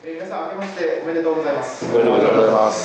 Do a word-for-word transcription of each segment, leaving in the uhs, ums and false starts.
えー、皆さん、明けましておめでとうございます。 おめでとうございます。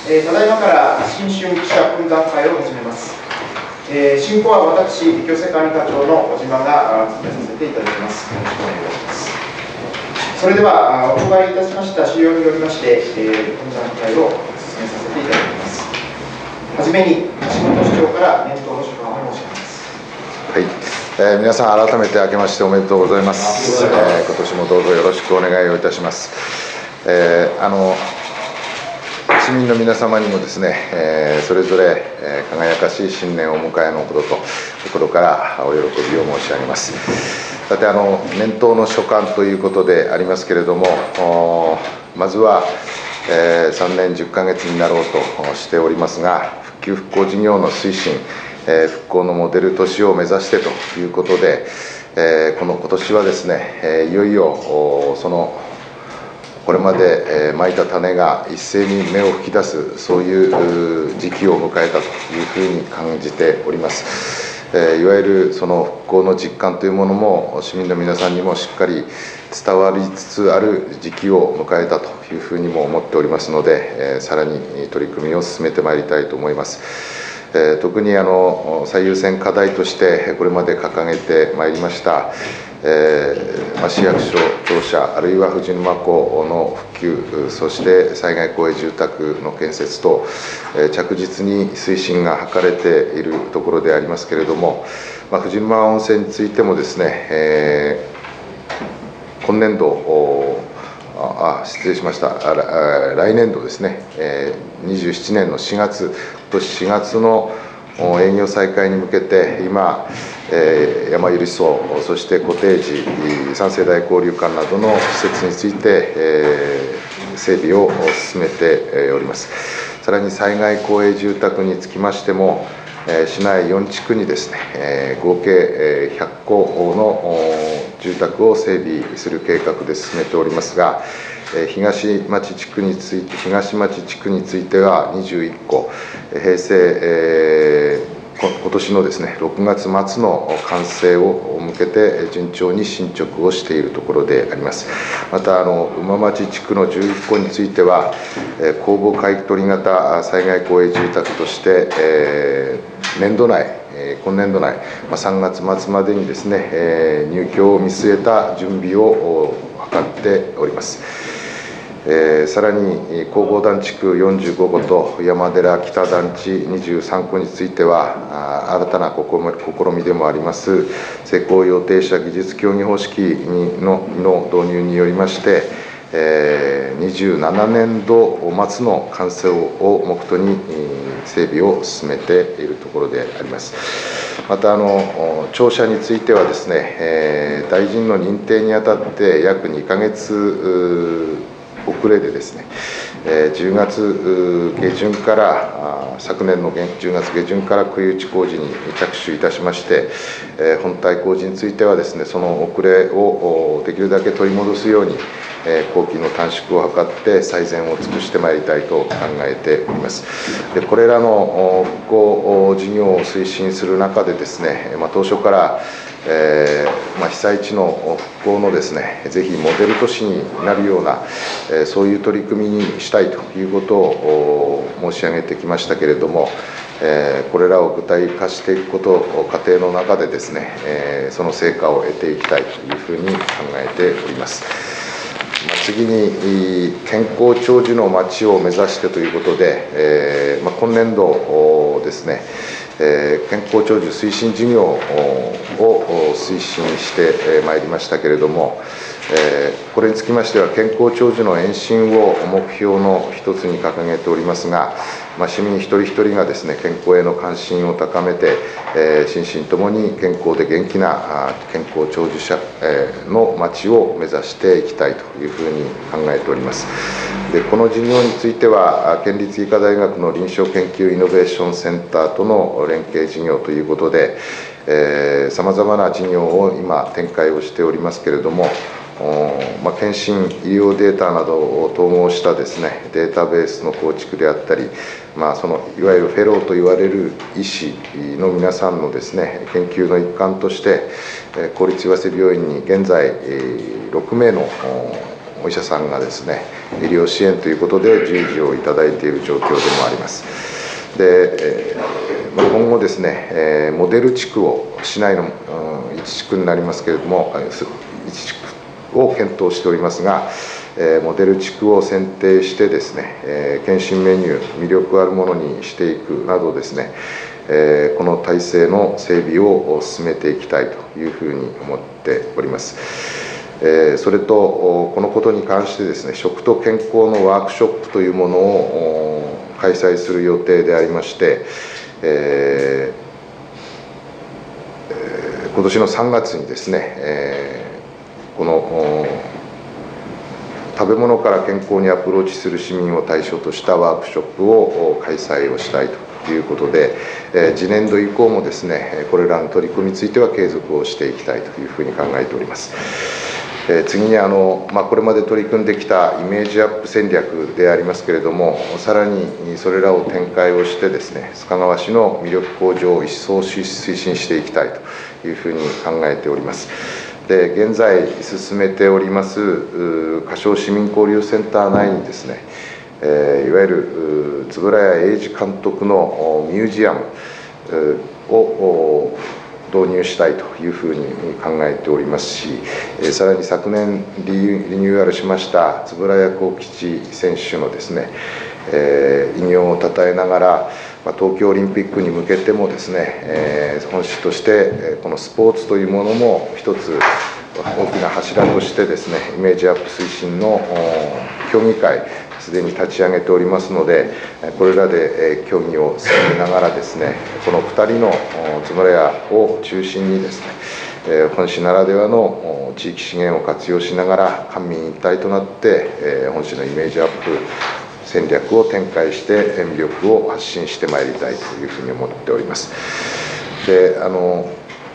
えー、ただいまから新春記者懇談会を始めます。えー、進行は私、行政管理課長の小島が務めさせていただきます。よろしくお願いします。それでは、お配りいたしました資料によりまして、えー、懇談会を進めさせていただきます。はじめに、橋本市長から年頭の所感を申し上げます。 はい、えー、皆さん改めて明けましておめでとうございます。えー、今年もどうぞよろしくお願いをいたします。えー、あの市民の皆様にもですね、えー、それぞれ、えー、輝かしい新年をお迎えのことと心からお喜びを申し上げます。さて、あの年頭の所感ということでありますけれども、まずは、えー、さんねんじゅっかげつになろうとしておりますが、復旧復興事業の推進、えー、復興のモデル都市を目指してということで、えー、この今年はですね、えー、いよいよそのこれまで、えー、まいた種が一斉に芽を吹き出す、そういう時期を迎えたというふうに感じております。えー、いわゆるその復興の実感というものも市民の皆さんにもしっかり伝わりつつある時期を迎えたというふうにも思っておりますので、えー、さらに取り組みを進めてまいりたいと思います。えー、特にあの最優先課題としてこれまで掲げてまいりました、えーまあ、市役所、庁舎、あるいは藤沼湖の復旧、そして災害公営住宅の建設と、えー、着実に推進が図れているところでありますけれども、まあ、藤沼温泉についてもですね、えー、今年度、あ失礼しました、来年度ですね、えー、にじゅうななねんのしがつ、今年しがつの営業再開に向けて、今、えー、山百合荘、そしてコテージ、三世代交流館などの施設について、えー、整備を進めております。さらに災害公営住宅につきましても、えー、市内よんちくにですね、えー、合計ひゃっこの住宅を整備する計画で進めておりますが、東町地区について東町地区についてはにじゅういっこ、平成、えー、今年のですねろくがつ末の完成を向けて順調に進捗をしているところであります。またあの馬町地区のじゅういっこについては、公募買取型災害公営住宅として、えー、年度内今年度内、さんがつまつまでにですね、入居を見据えた準備を図っております。えー、さらに弘法団地区よんじゅうごこと山寺北団地にじゅうさんこについては、新たな試みでもあります施工予定者技術協議方式のの導入によりまして、えー、にじゅうななねんど末の完成を目途に整備を進めているところであります。またあの庁舎についてはですね、えー、大臣の認定にあたって約にかげつ遅れでですね、じゅうがつげじゅんから昨年のじゅうがつげじゅんから杭打ち工事に着手いたしまして、本体工事についてはですね、その遅れをできるだけ取り戻すように工期の短縮を図って最善を尽くしてまいりたいと考えております。でこれらの復興事業を推進する中でですね、まあ、当初からえーまあ、被災地の復興のですね、ぜひモデル都市になるような、えー、そういう取り組みにしたいということを申し上げてきましたけれども、えー、これらを具体化していくこと過程の中でですね、えー、その成果を得ていきたいというふうに考えております。まあ、次に健康長寿の街を目指してということで、えーまあ、今年度ですね、えー、健康長寿推進事業を推進してまいりましたけれども、えー、これにつきましては健康長寿の延伸を目標の一つに掲げておりますが、まあ、市民一人一人がですね健康への関心を高めて、えー、心身ともに健康で元気な健康長寿者の街を目指していきたいというふうに考えております。でこの事業については県立医科大学の臨床研究イノベーションセンターとの連携事業ということで、さまざまな事業を今展開をしておりますけれども、まあ、検診医療データなどを統合したですねデータベースの構築であったり、まあ、そのいわゆるフェローと言われる医師の皆さんのですね研究の一環として公立岩瀬病院に現在ろくめいのお医者さんがですね、医療支援ということで従事をいただいている状況でもあります。で、えー、今後ですね、えー、モデル地区を市内の、うん、いち地区になりますけれども、いち地区を検討しておりますが、えー、モデル地区を選定してですね、えー、検診メニュー、魅力あるものにしていくなどですね、えー、この体制の整備を進めていきたいというふうに思っております。えー、それと、このことに関してですね、食と健康のワークショップというものを開催する予定でありまして、えー、今年のさんがつにですね、えー、この食べ物から健康にアプローチする市民を対象としたワークショップを開催をしたいということで、えー、次年度以降もですね、これらの取り組みについては継続をしていきたいというふうに考えております。えー、次にあの、まあ、これまで取り組んできたイメージアップ戦略でありますけれども、さらにそれらを展開をしてですね、須賀川市の魅力向上を一層推進していきたいというふうに考えております。で、現在進めております柏市民交流センター内にですね、えー、いわゆる円谷英二監督のミュージアムを導入したいというふうに考えておりますし、さらに昨年リニューアルしました円谷幸吉選手のですね、えー、偉業をたたえながら、東京オリンピックに向けてもですね、えー、本市としてこのスポーツというものも一つ大きな柱としてですね、イメージアップ推進の協議会すでに立ち上げておりますので、これらで協議を進めながらですね、このふたりの円谷を中心にですね、本市ならではの地域資源を活用しながら官民一体となって本市のイメージアップ戦略を展開して魅力を発信してまいりたいというふうに思っております。で、あの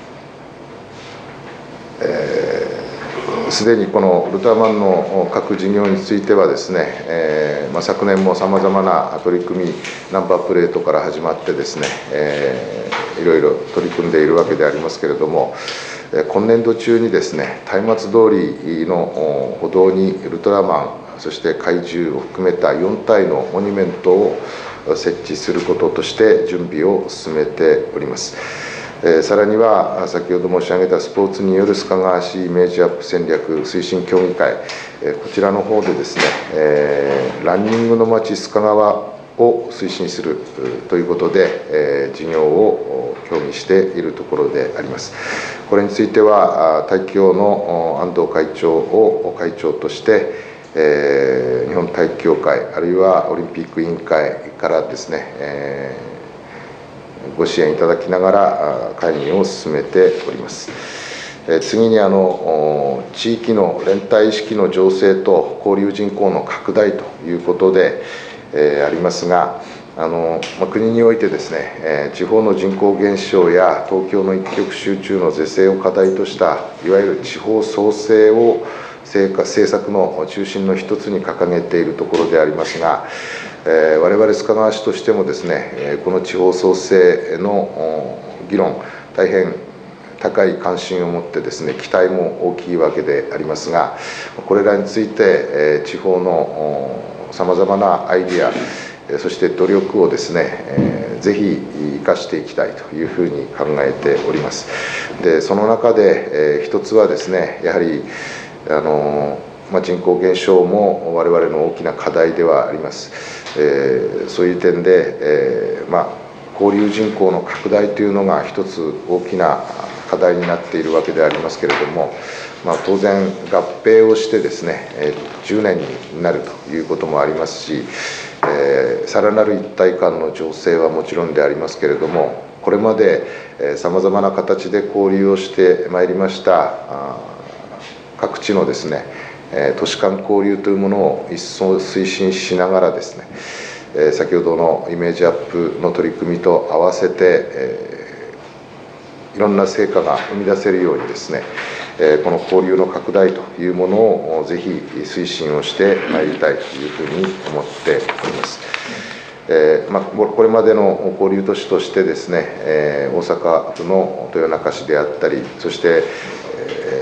すで、にこのウルトラマンの各事業についてはですね、えーまあ、昨年もさまざまな取り組み、ナンバープレートから始まってですね、えー、いろいろ取り組んでいるわけでありますけれども、今年度中にですね、松明通りの歩道にウルトラマン、そして怪獣を含めたよん体のモニュメントを設置することとして準備を進めております。えー、さらには先ほど申し上げたスポーツによる須賀川市イメージアップ戦略推進協議会、えー、こちらの方でですね、えー、ランニングの街須賀川を推進するということで、えー、事業を協議しているところであります。これについては大協の安藤会長を会長として、えー、日本体育協会あるいはオリンピック委員会からですね、えーご支援いただきながら会議を進めております。次にあの地域の連帯意識の醸成と交流人口の拡大ということで、えー、ありますが、あの国においてですね、えー、地方の人口減少や東京の一極集中の是正を課題としたいわゆる地方創生を政策の中心の一つに掲げているところでありますが、えー、我々須賀川市としてもですね、この地方創生の議論、大変高い関心を持ってですね、期待も大きいわけでありますが、これらについて、えー、地方のさまざまなアイディア、そして努力をですね、えー、ぜひ生かしていきたいというふうに考えております。で、その中で、えー、一つはですね、やはりあのまあ、人口減少も我々の大きな課題ではあります。えー、そういう点で、えーまあ、交流人口の拡大というのが一つ大きな課題になっているわけでありますけれども、まあ、当然合併をしてですね、えー、じゅうねんになるということもありますし、えー、さらなる一体感の醸成はもちろんでありますけれども、これまでさまざまな形で交流をしてまいりました各地のですね、都市間交流というものを一層推進しながらですね、先ほどのイメージアップの取り組みと合わせていろんな成果が生み出せるようにですね、この交流の拡大というものをぜひ推進をしてまいりたいというふうに思っております。えーまあ、これまでの交流都市としてですね、えー、大阪府の豊中市であったり、そして、え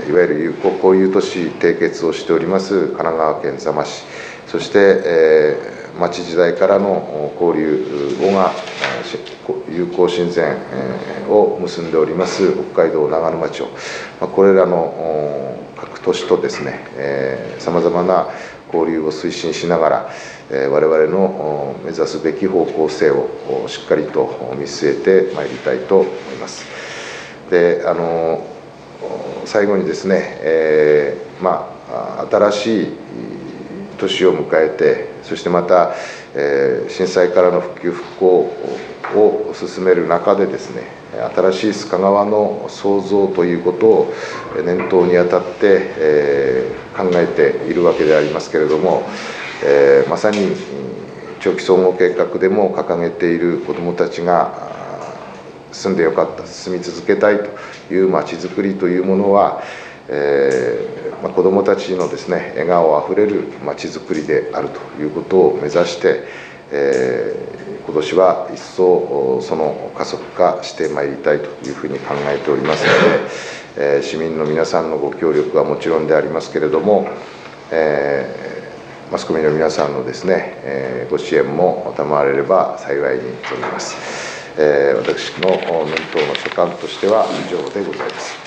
いわゆる友好交友都市締結をしております神奈川県座間市、そして、えー、町時代からの交流をが友好親善を結んでおります北海道長沼町、これらの各都市とですね、さまざまな交流を推進しながら、我々の目指すべき方向性をしっかりと見据えてまいりたいと思います。で、あの最後にですね、えーまあ、新しい年を迎えて、そしてまた、えー、震災からの復旧・復興を進める中でですね、新しい須賀川の創造ということを念頭にあたって、えー、考えているわけでありますけれども、えー、まさに長期総合計画でも掲げている子どもたちが住んでよかった、住み続けたいというまちづくりというものは、えーまあ、子どもたちのですね、笑顔あふれるまちづくりであるということを目指して、えー、今年は一層その加速化してまいりたいというふうに考えておりますので、えー、市民の皆さんのご協力はもちろんでありますけれども、えー、マスコミの皆さんのですね、えー、ご支援も賜れれば幸いに存じます。えー、私の年頭の所感としては以上でございます。